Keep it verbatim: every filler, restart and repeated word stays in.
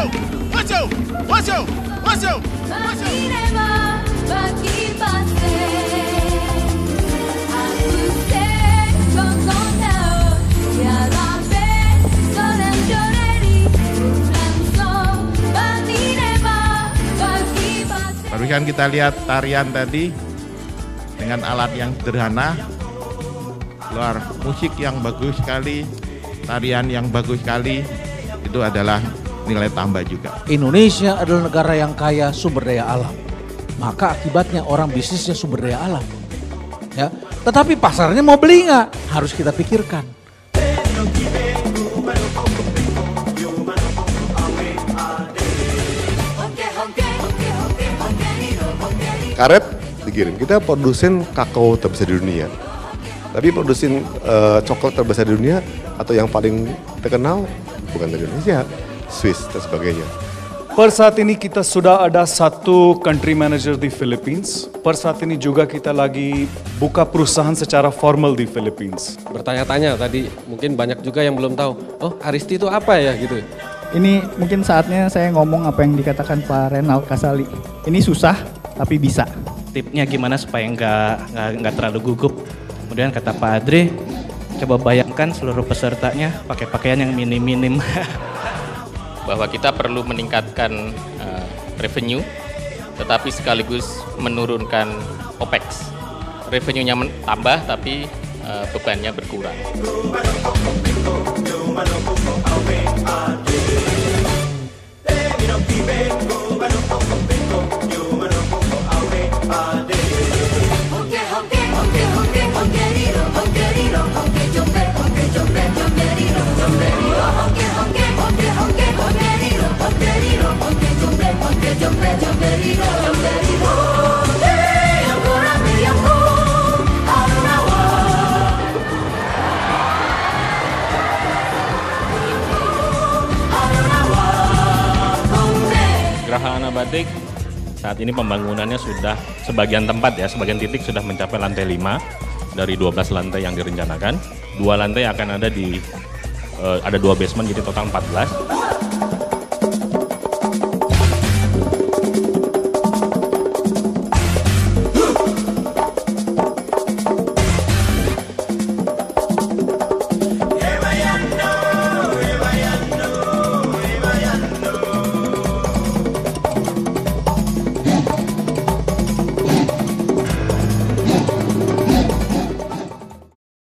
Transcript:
Masuk, masuk, masuk, masuk, masuk. Barusan kita lihat tarian tadi dengan alat yang sederhana, keluar musik yang bagus sekali, tarian yang bagus sekali, itu adalah nilai tambah juga. Indonesia adalah negara yang kaya sumber daya alam, maka akibatnya orang bisnisnya sumber daya alam. Ya, tetapi pasarnya mau beli nggak? Harus kita pikirkan. Karet dikirim, kita produsen kakao terbesar di dunia. Tapi produsen uh, coklat terbesar di dunia atau yang paling terkenal bukan dari Indonesia, Swiss dan sebagainya. Per saat ini kita sudah ada satu country manager di Philippines. Per saat ini juga kita lagi buka perusahaan secara formal di Philippines. Bertanya-tanya tadi, mungkin banyak juga yang belum tahu, oh Aristi itu apa ya gitu. Ini mungkin saatnya saya ngomong apa yang dikatakan Pak Renald Kasali. Ini susah, tapi bisa. Tipnya gimana supaya nggak, nggak, nggak terlalu gugup. Kemudian kata Pak Adri, coba bayangkan seluruh pesertanya pakai pakaian yang minim-minim. Bahwa kita perlu meningkatkan uh, revenue, tetapi sekaligus menurunkan OPEX. Revenue-nya tambah, tapi uh, bebannya berkurang. Geraha Anak Batik saat ini pembangunannya sudah sebagian tempat ya, sebagian titik sudah mencapai lantai lima dari dua belas lantai yang direncanakan. Dua lantai akan ada di, uh, ada dua basement jadi total empat belas.